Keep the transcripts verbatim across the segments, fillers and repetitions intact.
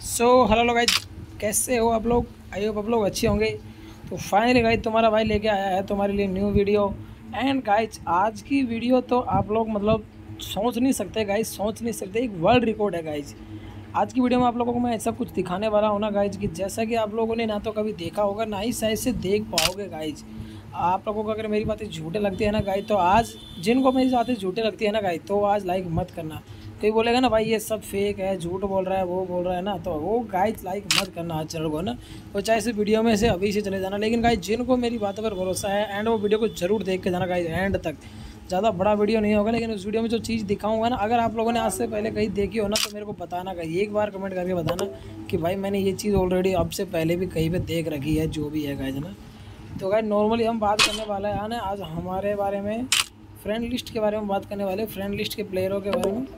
So hello लोग guys, कैसे हो आप लोग? आई होप आप लोग अच्छे होंगे। तो फाइनली गाइज तुम्हारा भाई लेके आया है तुम्हारे लिए न्यू वीडियो। एंड गाइज आज की वीडियो तो आप लोग मतलब सोच नहीं सकते गाइज, सोच नहीं सकते, एक वर्ल्ड रिकॉर्ड है गाइज। आज की वीडियो में आप लोगों को मैं ऐसा कुछ दिखाने वाला हूँ ना गाइज कि जैसा कि आप लोगों ने ना तो कभी देखा होगा, ना ही शायद से देख पाओगे गाइज। आप लोगों को अगर मेरी बातें झूठे लगती है ना गाइज, तो आज जिनको मेरी बातें झूठे लगती है ना गाइज, तो आज लाइक मत करना। कोई बोलेगा ना भाई ये सब फेक है, झूठ बोल रहा है, वो बोल रहा है ना, तो वो गाइज लाइक मत करना आज चैनल को ना। वो चाहे इस वीडियो में से अभी से चले जाना, लेकिन गाइज जिनको मेरी बातों पर भरोसा है एंड वो वीडियो को जरूर देख के जाना गाइज एंड तक। ज़्यादा बड़ा वीडियो नहीं होगा, लेकिन उस वीडियो में जो चीज़ दिखाऊंगा ना, अगर आप लोगों ने आज से पहले कहीं देखी हो ना, तो मेरे को बताना कहीं एक बार कमेंट करके बताना कि भाई मैंने ये चीज़ ऑलरेडी अब से पहले भी कहीं पे देख रखी है, जो भी है गाइज ना। तो गाइज नॉर्मली हम बात करने वाला है ना आज हमारे बारे में, फ्रेंड लिस्ट के बारे में बात करने वाले, फ्रेंड लिस्ट के प्लेयरों के बारे में।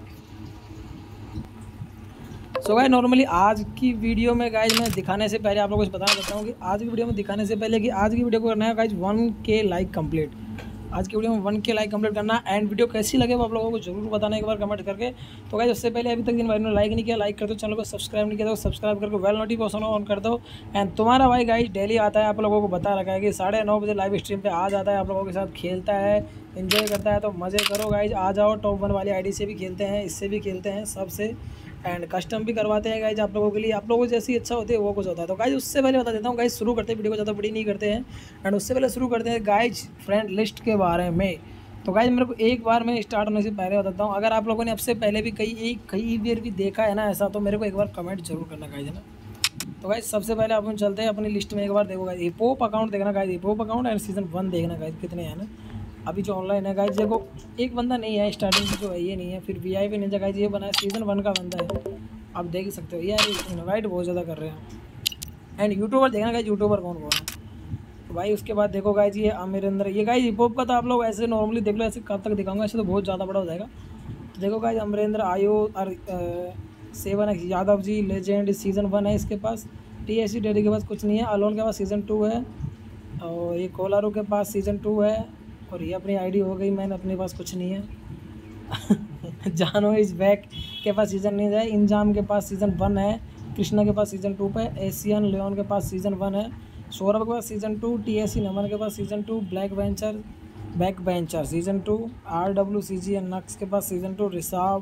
सो गाइज नॉर्मली आज की वीडियो में गाइज मैं दिखाने से पहले आप लोगों को बताना चाहता हूँ कि आज की वीडियो में दिखाने से पहले कि आज की वीडियो को करना है guys one k like complete. आज की वीडियो में वन के लाइक कंप्लीट करना। एंड वीडियो कैसी लगे वो आप लोगों को जरूर बताना एक बार कमेंट करके। तो गाइज उससे पहले अभी तक जिन भाई ने लाइक नहीं किया, लाइक कर दो, चैनल को सब्सक्राइब नहीं किया तो सब्सक्राइब करके बेल नोटिफिकेशन ऑन कर दो। एंड तुम्हारा भाई गाइज डेली आता है, आप लोगों को बता रखा है कि साढ़े नौ बजे लाइव स्ट्रीम पे आ जाता है, आप लोगों के साथ खेलता है, इन्जॉय करता है। तो मज़े करो गाइज, आ जाओ। टॉप वन वाली आईडी से भी खेलते हैं, इससे भी खेलते हैं, सबसे एंड कस्टम भी करवाते हैं गाइज आप लोगों के लिए। आप लोगों को जैसी इच्छा होती है वो कुछ होता है। तो गाइज उससे पहले बता देता हूँ गाइज, शुरू करते हैं, वीडियो को ज़्यादा बड़ी नहीं करते हैं। एंड उससे पहले शुरू करते हैं गाइज फ्रेंड लिस्ट के बारे में। तो गाइज मेरे को एक बार मैं स्टार्ट होने से पहले बताता हूँ, अगर आप लोगों ने अब से पहले भी कई एक कई बार भी देखा है ना ऐसा, तो मेरे को एक बार कमेंट जरूर करना गाइज ना। तो गाइज सबसे पहले अपन चलते हैं अपनी लिस्ट में, एक बार देखो गाइज हिपहॉप अकाउंट देखना guys, hip hop account and season one देखना गाइज कितने हैं ना अभी जो ऑनलाइन है गाइज। देखो एक बंदा नहीं है स्टार्टिंग जो है, ये नहीं है। फिर V I P ninja guys ये बना है, सीजन वन का बंदा है, आप देख ही सकते हो यार। इनवाइट बहुत ज़्यादा कर रहे हैं। एंड यूट्यूबर देखना गाइज, यूट्यूबर कौन कौन है तो भाई। उसके बाद देखो गाइज ये अमरिंदर, ये गाइज हिपहॉप का तो आप लोग ऐसे नॉर्मली देख लो, ऐसे कब तक दिखाऊंगा, ऐसे तो बहुत ज़्यादा बड़ा हो जाएगा। तो देखो गाइज अमरिंदर आयो और seven X Yadav ji legend season one है इसके पास। टी एस सी डेडी के पास कुछ नहीं है। अलोन के पास सीज़न टू है, और ये कोलारू के पास सीज़न टू है, और ये अपनी आईडी हो गई, मैंने अपने पास कुछ नहीं है। जानो इज बैक के पास सीज़न नहीं है। इंजाम के पास सीज़न वन है, कृष्णा के पास सीज़न टू पे, एशियन लियोन के पास सीज़न वन है, सौरभ के पास season two, T S C Naman के पास season two, black venture back bencher season two, R W C G N नक्स के पास सीज़न टू, रिसाव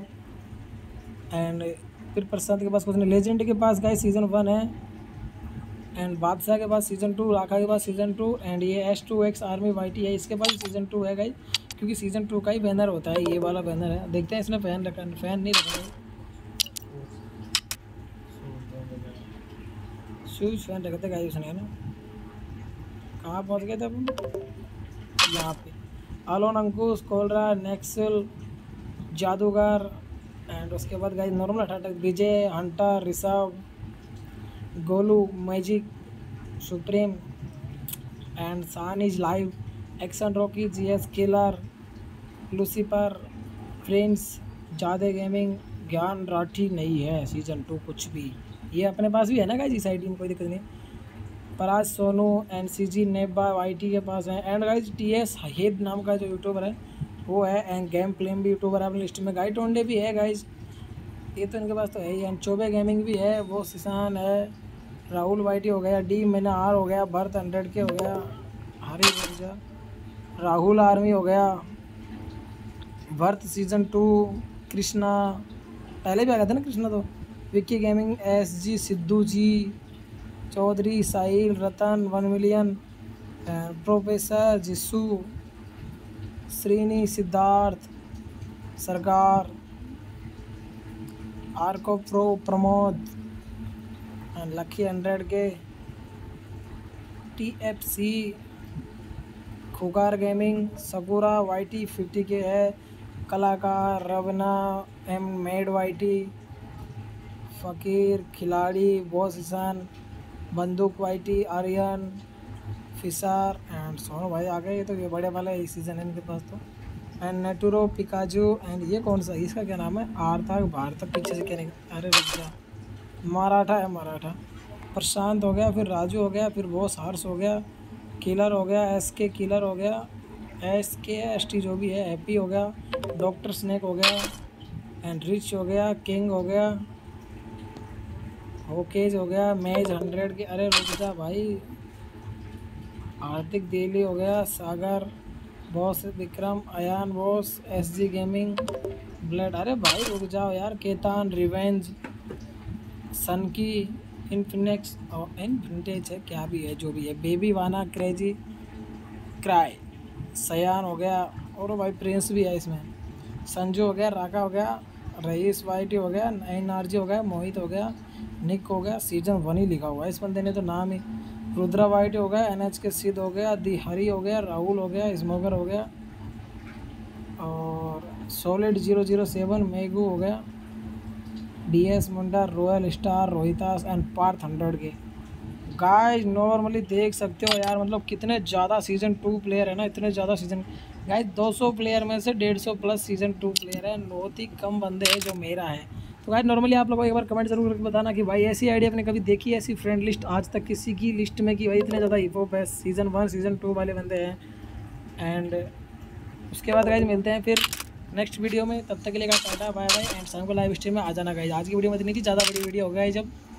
एंड फिर प्रसाद के पास कुछ नहीं। लेजेंड के पास गाइस सीज़न वन है, एंड बादशाह के पास सीज़न टू, राखा के पास सीज़न टू, एंड ये S two X army Y T है, इसके पास सीज़न टू है गाइस, क्योंकि सीज़न टू का ही बैनर होता है, ये वाला बैनर है। देखते हैं इसने फैन रखा, फैन नहीं रखा, शूज फैन रखते गाइस उसने, है ना। कहाँ पहुँच गए थे अपन? यहाँ पे अलोन, अंकुश, कोलरा, नेक्सल, जादूगर, एंड उसके बाद गाइस नॉर्मल अठारह Vijay, hunter, Rishabh, Golu, magic, supreme and सान is live, action Rocky, G S killer, Lucifer, friends, जादे गेमिंग, ज्ञान राठी नहीं है सीज़न टू कुछ भी। ये अपने पास भी है ना गाइस इस आईडी में, कोई दिक्कत नहीं। पराज सोनू, एन सी जी नेबा वाई टी के पास है, and guys T S head नाम का जो यूट्यूबर है वो है, एंड गेम प्लेम भी यूट्यूबर है अपनी लिस्ट में। गाइड टोंडे भी है गाइस, ये तो इनके पास तो है ही। एंड चोबे गेमिंग भी है, वो सिसान है, राहुल वाई टी हो गया, डी मैना आर हो गया, भरत हंड्रेड के हो गया, हरी वर्जा, राहुल आर्मी हो गया, भरत सीज़न टू, कृष्णा पहले भी आ गया था ना कृष्णा तो, Vicky gaming, S G, Sidhu ji, Chaudhary, Sahil, Ratan, one million, professor जिसू, Srini, Siddharth, Sarkar, Arko pro, Pramod, lucky hundred K, T F C, खुगार गेमिंग, सगुरा वाई टी फिफ्टी के है, कलाकार, रवना, एम मेड वाई टी, फ़कीर, खिलाड़ी, बॉस ईशान, बंदूक वाई टी, आर्यन, फिसार एंड सोनू भाई आ गए। ये तो ये बड़े वाला एक सीज़न है इनके पास तो। एंड नेटुरो, पिकाजू, एंड ये कौन सा, इसका क्या नाम है, आर्थक भारत, पीछे से क्या नहीं, अरे रुक जा, मराठा है, मराठा। प्रशांत हो गया, फिर राजू हो गया, फिर बॉस हर्ष हो गया, किलर हो गया, एस के किलर हो गया, एस के एस टी जो भी है, हैप्पी हो गया, डॉक्टर स्नेक हो गया, एंड रिच हो गया, किंग हो गया, होकेज हो गया, मैच हंड्रेड के, अरे रुक जा भाई। हार्दिक दिल्ली हो गया, Sagar boss, Vikram, Ayaan boss, S G gaming, blood, अरे भाई रुक जाओ यार। केतान, रिवेंज, सन की, इन्फिनिक्स और इनफिनिटेज है क्या भी है, जो भी है, बेबी वाना, क्रेजी, क्राई, सयान हो गया, और भाई प्रिंस भी है इसमें, संजू हो गया, राका हो गया, रईस वाइटी हो गया, नाइन आरजी हो गया, मोहित हो गया, निक हो गया, सीजन वन ही लिखा हुआ है इस बंदे ने तो नाम ही। रुद्रा वाइटी हो गया, एनएच के सिद्ध हो गया, दी हरी हो गया, राहुल हो गया, स्मोकर हो गया, और सॉलिड जीरो जीरो सेवन मेगू हो गया, डीएस मुंडा, royal star, Rohitas and Parth hundred K. Guys normally देख सकते हो यार, मतलब कितने ज़्यादा सीज़न टू प्लेयर है ना, इतने ज़्यादा सीज़न। गाइस दो सौ प्लेयर में से डेढ़ सौ प्लस सीज़न टू प्लेयर है, बहुत ही कम बंदे हैं जो मेरा है। तो गाइस नॉर्मली आप लोगों को एक बार कमेंट जरूर करके बताना कि भाई ऐसी आईडी आपने कभी देखी है, ऐसी फ्रेंड लिस्ट आज तक किसी की लिस्ट में कि भाई इतने ज़्यादा हिप हॉप है, सीज़न वन सीज़न टू वाले बंदे हैं। एंड उसके बाद गाइस मिलते हैं फिर नेक्स्ट वीडियो में, तब तक के लिए टाटा बाय बाय, एंड शाम को लाइव स्ट्रीम में आ जाना गाइस। आज की वीडियो में इतनी थी, ज़्यादा बड़ी वीडियो हो गई जब